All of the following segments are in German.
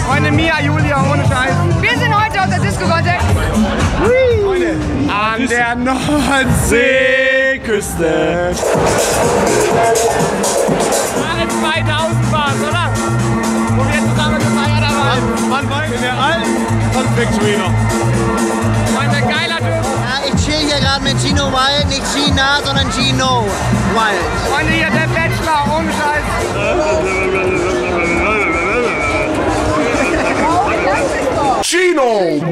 Freunde, Mia, Julia, ohne Scheiß. Wir sind heute auf der Disco Golddeck. Freunde, an der Nordseeküste. Alle 2000 waren, oder? Wo wir zusammen gefeiert haben. Man weiß in der alten Confectory noch. Freunde, geiler Typ. Ja, ich chill hier gerade mit Gino Wild, nicht Gina, sondern Gino Wild. Freunde, hier der Bachelor, ohne Scheiß. Gino!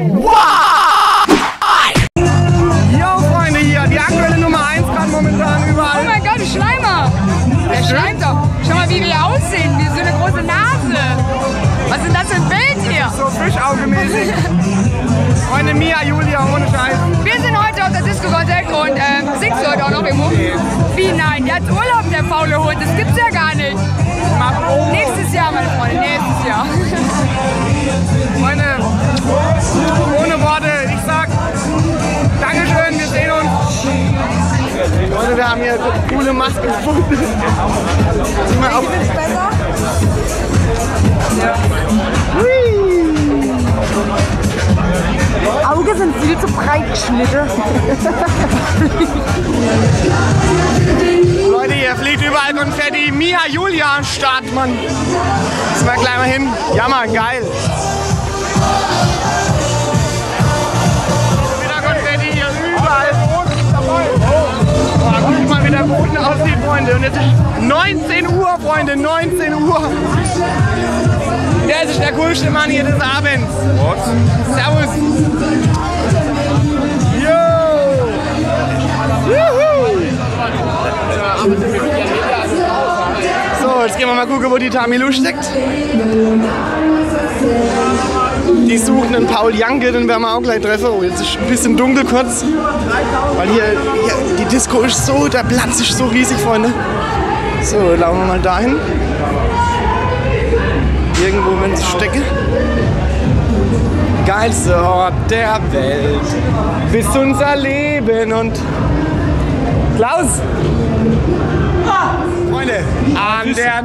Yo, Freunde, hier, die aktuelle Nummer 1 gerade momentan Oh überall. mein Gott, die Schleimer. Der schleimt doch. Schau mal, wie wir aussehen. Wie so eine große Nase. Was ist das für ein Bild hier? So Fischauge-mäßig. Freunde, Mia, Julia, ohne Scheiß. Wir sind heute auf der Disco Golddeck und singst du heute auch noch irgendwo? Wie nein? Der hat Urlaub, der faule Hund. Das gibt's ja gar nicht. Nächstes Jahr, meine Freunde, nächstes Jahr. Freunde, ohne Worte, ich sag Dankeschön, wir sehen uns. Leute, wir haben hier coole Masken gefunden. Sieh mal auf. Besser? Augen sind viel zu breit geschnitten. Leute, hier fliegt überall Konfetti. Mia, Julia am Start, Mann. Müssen wir gleich mal hin. Ja, Mann, geil. Wieder Konfetti hier überall. Oh, guck mal, wie der Boden aussieht, Freunde. Und jetzt ist 19 Uhr, Freunde, 19 Uhr. Der ist der coolste Mann hier des Abends. Servus. Yo. So, jetzt gehen wir mal gucken, wo die Tamilu steckt. Die suchen einen Paul Janke, den werden wir auch gleich treffen. Oh, jetzt ist ein bisschen dunkel kurz. Weil hier die Disco ist so, der Platz ist so riesig, Freunde. So, laufen wir mal dahin. Irgendwo, wenn sie stecken. Geilste Ort der Welt. Bis unser Leben und Klaus! Freunde, an der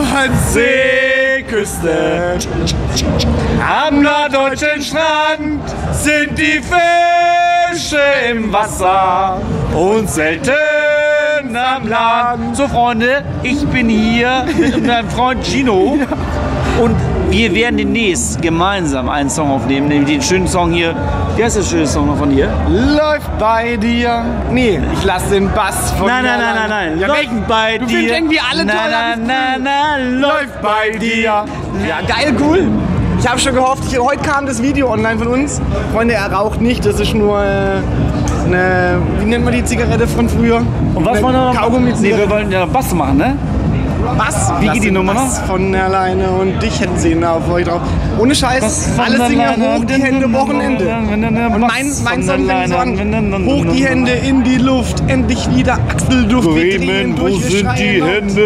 Nordseeküste, am norddeutschen Strand sind die Fische im Wasser und selten am Land. So Freunde, ich bin hier mit meinem Freund Gino und wir werden demnächst gemeinsam einen Song aufnehmen, nämlich den schönen Song hier. Wie heißt der schöne Song noch von dir? Läuft bei dir. Nee, ich lasse den Bass von Nein. Ja, Läuft bei dir. Du findest irgendwie alle toll. Läuft bei dir. Ja, geil, cool. Ich habe schon gehofft, heute kam das Video online von uns. Freunde, er raucht nicht, das ist nur eine, wie nennt man die Zigarette von früher? Und was wollen wir noch? Kaugummi. Nee, wir wollen ja Bass machen, ne? Was? Wie geht die Nummer noch? Von alleine und dich hätten sie auf euch drauf. Ohne Scheiß, alle singen hoch die Hände Wochenende. Und mein Song fängt so an. Hoch die Hände in die Luft, endlich wieder Achselduft. Wir drehen Bremen, wo durch, wir sind die schreien Hände?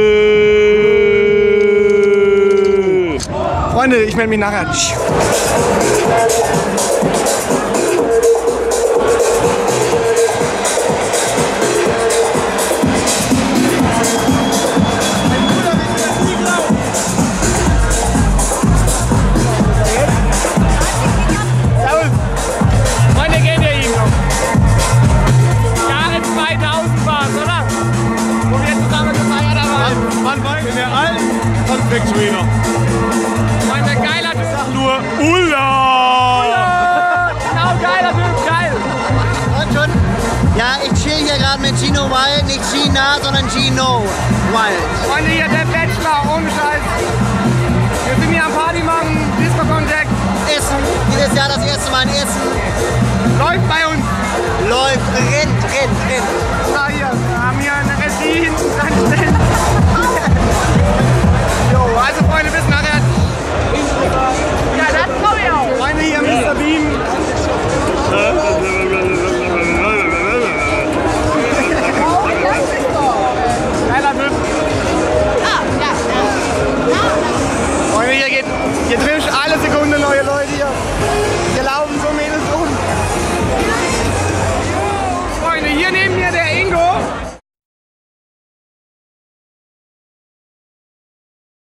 Freunde, ich melde mich nachher. Freunde, gehen wir ihm noch. Jahre 2000 waren, oder? Wo wir zusammen gefeiert haben. Man weiß in der alten Confectory noch. Freunde, geiler Typ. Sag nur Ulla! Genau, geiler Typ, geil. Und schon? Ja, ich chill hier gerade mit Gino Wild, nicht Gina, sondern Gino Wild. Freunde, hier der Bachelor, ohne Scheiß. Wir sind hier am Party machen, Disco Contact. Essen, dieses Jahr das erste Mal in Essen. Läuft bei uns. Läuft, rennt. Na hier, wir haben hier eine Regie hinten dran stellen. Jo, also Freunde, bis nachher. Ja, das trau ich auch. Freunde, hier Mr. Beam. Geiler Typ. Freunde, hier drin ist alle Sekunde neue Leute hier.